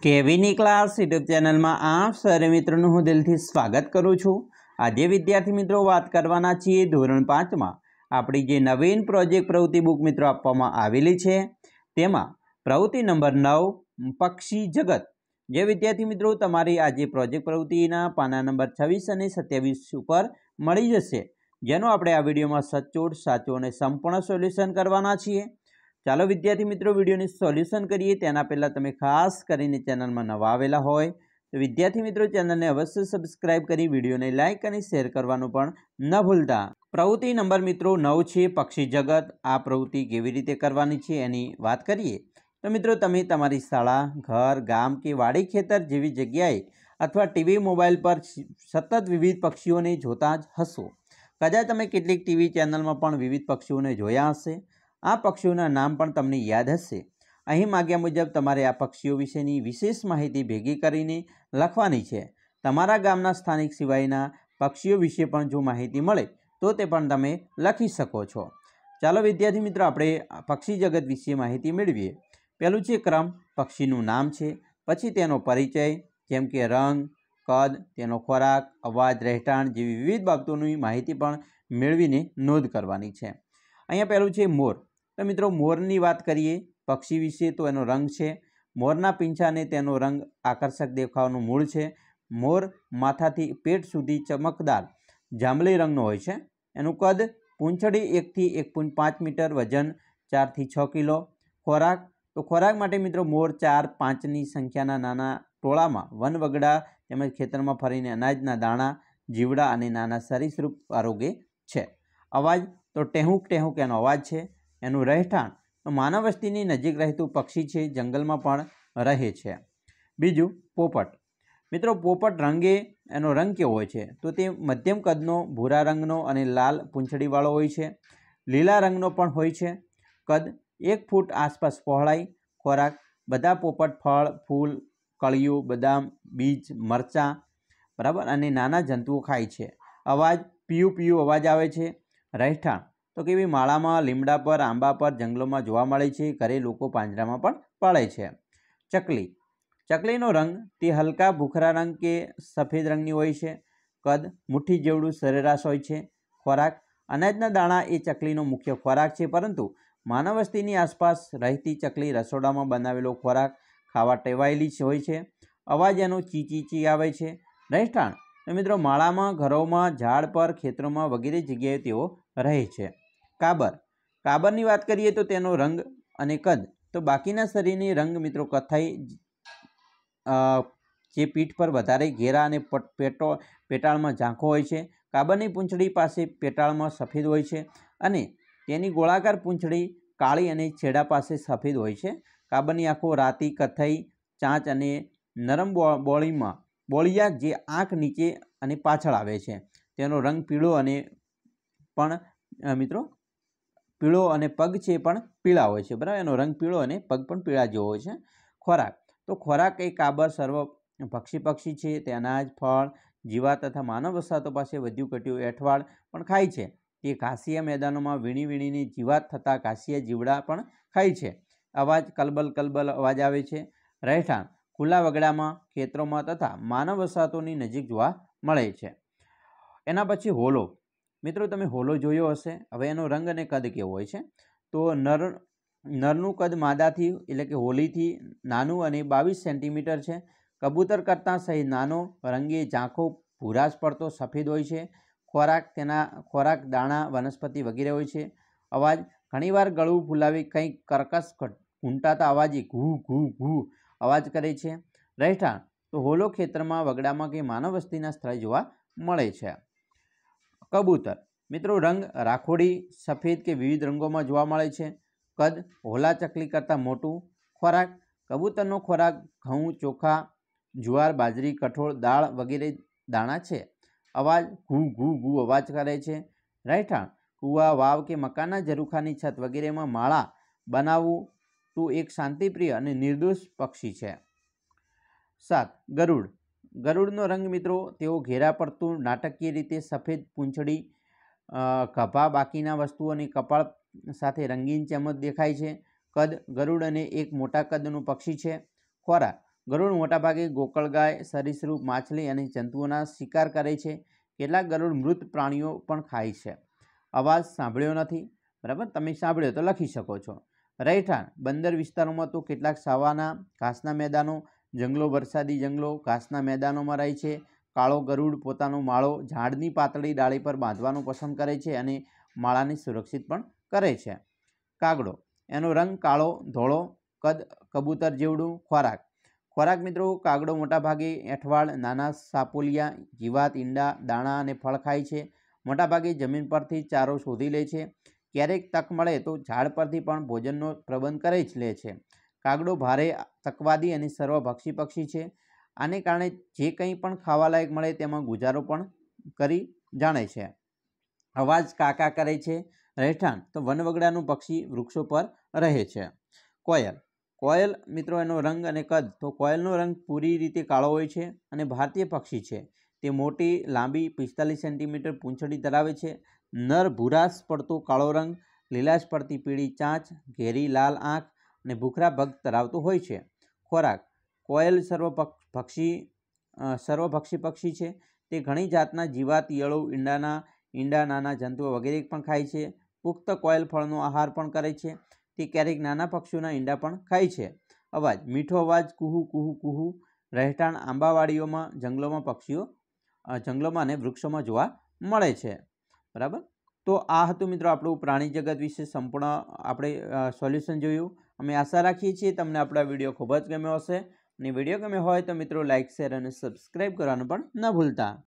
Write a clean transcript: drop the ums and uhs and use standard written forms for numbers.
કેવીની class YouTube ચેનલમાં આપ સર્વે મિત્રોનું હું દિલથી સ્વાગત કરું છું। આજે વિદ્યાર્થી મિત્રો વાત કરવાના છીએ ધોરણ 5માં આપણી જે નવીન પ્રોજેક્ટ પ્રવૃત્તિ બુક મિત્રો આપવામાં આવેલી છે તેમાં પ્રવૃત્તિ નંબર 9 પક્ષી જગત। જે વિદ્યાર્થી મિત્રો તમારી આજે પ્રોજેક્ટ પ્રવૃત્તિના પાના નંબર 26 અને 27 ઉપર મળી જશે, જેનો આપણે આ વિડીયોમાં સચોટ સાચું અને સંપૂર્ણ સોલ્યુશન કરવાના છીએ। ચાલો વિદ્યાર્થી મિત્રો વિડીયોની સોલ્યુશન કરીએ તેના પહેલાં તમે ખાસ કરીને ચેનલમાં નવા આવેલા હોય તો વિદ્યાર્થી મિત્રો ચેનલને અવશ્ય સબસ્ક્રાઇબ કરી વિડીયોને લાઇક અને શેર કરવાનું પણ ન ભૂલતા। પ્રવૃત્તિ નંબર મિત્રો 9 છે પક્ષી જગત। આ પ્રવૃત્તિ કેવી રીતે કરવાની છે એની વાત કરીએ તો મિત્રો તમે તમારી શાળા, ઘર, ગામ કે વાડી ખેતર જેવી જગ્યાએ અથવા ટીવી મોબાઈલ પર સતત વિવિધ પક્ષીઓને જોતા જ હશો। કદાચ તમે કેટલીક ટીવી ચેનલમાં પણ વિવિધ પક્ષીઓને જોયા હશે। આ પક્ષીઓના નામ પણ તમને યાદ હશે। અહીં માગ્યા મુજબ તમારે આ પક્ષીઓ વિશેની વિશેષ માહિતી ભેગી કરીને લખવાની છે। તમારા ગામના સ્થાનિક સિવાયના પક્ષીઓ વિશે પણ જો માહિતી મળે તો તે પણ તમે લખી શકો છો। ચાલો વિદ્યાર્થી મિત્રો આપણે પક્ષી જગત વિશે માહિતી મેળવીએ। પહેલું છે ક્રમ, પક્ષીનું નામ છે, પછી તેનો પરિચય જેમ કે રંગ, કદ, તેનો ખોરાક, અવાજ, રહેઠાણ જેવી વિવિધ બાબતોની માહિતી પણ મેળવીને નોંધ કરવાની છે। અહીંયા પહેલું છે મોર। તો મિત્રો મોરની વાત કરીએ પક્ષી વિશે તો એનો રંગ છે, મોરના પીંછાને તેનો રંગ આકર્ષક દેખાવાનું મૂળ છે। મોર માથાથી પેટ સુધી ચમકદાર જાંબલી રંગનો હોય છે। એનું કદ પૂંછડી 1 થી 1.5 મીટર, વજન 4 થી 6 કિલો। ખોરાક તો ખોરાક માટે મિત્રો મોર 4-5ની સંખ્યાના નાના ટોળામાં વનવગડા તેમજ ખેતરમાં ફરીને અનાજના દાણા, જીવડા અને નાના સરીસૃપ આરોગે છે। અવાજ તો ટેહુક ટેહુક એનો અવાજ છે। એનું રહેઠાણ તો માનવ વસ્તીની નજીક રહેતું પક્ષી છે, જંગલમાં પણ રહે છે। બીજું પોપટ। મિત્રો પોપટ રંગે એનો રંગ કેવો હોય છે તો તે મધ્યમ કદનો ભૂરા રંગનો અને લાલ પૂંછડીવાળો હોય છે। લીલા રંગનો પણ હોય છે। કદ 1 ફૂટ આસપાસ પહોળાઈ। ખોરાક બધા પોપટ ફળ, ફૂલ, કળીઓ, બદામ, બીજ, મરચાં બરાબર અને નાના જંતુઓ ખાય છે। અવાજ પીયું પીયું અવાજ આવે છે। રહેઠાણ તો કેવી માળામાં, લીમડા પર, આંબા પર, જંગલોમાં જોવા મળે છે। ઘરે લોકો પાંજરામાં પણ પાળે છે। ચકલી। ચકલીનો રંગ તે હલકા ભૂખરા રંગ કે સફેદ રંગની હોય છે। કદ મુઠ્ઠી જેવડું સરેરાશ હોય છે। ખોરાક અનાજના દાણા એ ચકલીનો મુખ્ય ખોરાક છે, પરંતુ માનવ વસ્તીની આસપાસ રહેતી ચકલી રસોડામાં બનાવેલો ખોરાક ખાવા ટેવાયેલી હોય છે। અવાજ એનો ચી ચી ચી આવે છે। રહેઠાણ તો મિત્રો માળામાં, ઘરોમાં, ઝાડ પર, ખેતરોમાં વગેરે જગ્યાએ તેઓ રહે છે। કાબર। કાબરની વાત કરીએ તો તેનો રંગ અને કદ તો બાકીના શરીરની રંગ મિત્રો કથ્થાઈ જે પીઠ પર વધારે ઘેરા અને પેટાળમાં ઝાંખો હોય છે। કાબરની પૂંછડી પાસે પેટાળમાં સફેદ હોય છે અને તેની ગોળાકાર પૂંછડી કાળી અને છેડા પાસે સફેદ હોય છે। કાબરની આંખો રાતી કથ્થાઈ ચાંચ અને નરમ બોળિયા જે આંખ નીચે અને પાછળ આવે છે। તેનો રંગ પીળો અને પણ મિત્રો પીળો અને પગ છે પણ પીળા હોય છે, બરાબર। એનો રંગ પીળો અને પગ પણ પીળા જેવો હોય છે। ખોરાક તો ખોરાક એ કાબર સર્વ પક્ષી છે। તે અનાજ, ફળ, જીવાત તથા માનવ વસાહતો પાસે વધ્યું ઘટ્યું એઠવાડ પણ ખાય છે। તે ઘાસિયા મેદાનોમાં વીણી વીણીને જીવાત થતા ઘાસિયા જીવડા પણ ખાય છે। અવાજ કલબલ કલબલ અવાજ આવે છે। રહેઠાણ ખુલ્લા વગડામાં, ખેતરોમાં તથા માનવ વસાહતોની નજીક જોવા મળે છે। એના પછી હોલો। મિત્રો તમે હોલો જોયો હશે। હવે એનો રંગ અને કદ કેવો હોય છે તો નરનું કદ માદાથી એટલે કે હોલીથી નાનું અને 22 સેન્ટીમીટર છે। કબૂતર કરતાં સહેજ નાનો, રંગે ઝાંખો ભૂરાશ પડતો સફેદ હોય છે। તેના ખોરાક દાણા, વનસ્પતિ વગેરે હોય છે। અવાજ ઘણીવાર ગળું ફૂલાવી કંઈક કર્કશ ઘૂંટાતા અવાજે ઘૂ ઘૂ ઘૂ અવાજ કરે છે। રહેઠાણ તો હોલો ખેતરમાં, વગડામાં કે માનવ વસ્તીના સ્થળે જોવા મળે છે। કબૂતર। મિત્રો રંગ રાખોડી, સફેદ કે વિવિધ રંગોમાં જોવા મળે છે। કદ હોલા ચકલી કરતાં મોટું। ખોરાક કબૂતરનો ખોરાક ઘઉં, ચોખા, જુવાર, બાજરી, કઠોળ, દાળ વગેરે દાણા છે। અવાજ ઘૂ ઘૂ ઘૂ અવાજ કરે છે। રહેઠાણ કૂવા, વાવ કે મકાનના ઝરૂખાની છત વગેરેમાં માળા બનાવવું તું એક શાંતિપ્રિય અને નિર્દોષ પક્ષી છે। 7 ગરુડ। ગરુડનો રંગ મિત્રો તેઓ ઘેરા પડતું નાટકીય રીતે સફેદ પૂંછડી, ખભા, બાકીના વસ્તુઓ અને કપાળ સાથે રંગીન ચમક દેખાય છે। કદ ગરુડ અને એક મોટા કદનું પક્ષી છે। ખોરાક ગરુડ મોટાભાગે ગોકળગાય, સરીસૃપ, માછલી અને જંતુઓના શિકાર કરે છે. કેટલાક ગરુડ મૃત પ્રાણીઓ પણ ખાય છે. અવાજ સાંભળ્યો નથી, બરાબર, તમે સાંભળ્યો તો લખી શકો છો. રહેઠાણ બંદર વિસ્તારોમાં તો કેટલાક સાવાના, ઘાસના મેદાનો, જંગલો, વરસાદી જંગલો, ઘાસના મેદાનોમાં રહે છે. કાળો ગરુડ પોતાનો માળો ઝાડની પાતળી ડાળી પર બાંધવાનું પસંદ કરે છે અને માળાને સુરક્ષિત પણ કરે છે. કાગડો, એનો રંગ કાળો, ધોળો, કદ કબૂતર જેવડું. ખોરાક મિત્રો, કાગડો મોટાભાગે એઠવાડ, નાના સાપોલિયા, જીવાત, ઈંડા, દાણા અને ફળ ખાય છે. મોટાભાગે જમીન પરથી ચારો શોધી લે છે. ક્યારેક તક મળે તો ઝાડ પરથી પણ ભોજનનો પ્રબંધ કરી જ લે છે. કાગડો ભારે તકવાદી અને સર્વભક્ષી પક્ષી છે. આને કારણે જે કંઈ પણ ખાવાલાયક મળે તેમાં ગુજારો પણ કરી જાણે છે. અવાજ કાકા કરે છે. રહેઠાણ તો વનવગડાનું પક્ષી વૃક્ષો પર રહે છે. કોયલ મિત્રો, એનો રંગ અને કદ તો કોયલનો રંગ પૂરી રીતે કાળો હોય છે અને ભારતીય પક્ષી છે. તે મોટી, લાંબી 45 સેન્ટીમીટર પૂંછડી ધરાવે છે. નર ભૂરાશ પડતો કાળો રંગ, લીલાશ પડતી પીળી ચાંચ, ઘેરી લાલ આંખ અને ભૂખરા પગ ધરાવતો હોય છે. ખોરાક, કોયલ સર્વભક્ષી પક્ષી છે. તે ઘણી જાતના જીવાત, ઈયળો, ઈંડા, નાના જંતુઓ વગેરે પણ ખાય છે. પુખ્ત કોયલ ફળનો આહાર પણ કરે છે. તે ક્યારેક નાના પક્ષીઓના ઈંડા પણ ખાય છે. અવાજ, મીઠો અવાજ, કુહુ કુહુ કુહુ. રહેઠાણ આંબાવાડીઓમાં, જંગલોમાં અને વૃક્ષોમાં જોવા મળે છે. બરાબર. તો આ હતું મિત્રો આપણું પ્રાણી જગત વિશે સંપૂર્ણ આપણે સોલ્યુશન જોયું. અમે આશા રાખીએ છીએ તમને આપણો વિડીયો ખૂબ જ ગમ્યો હશે. અને વિડીયો ગમ્યો હોય તો મિત્રો લાઇક, શેર અને સબસ્ક્રાઈબ કરવાનું પણ ન ભૂલતા.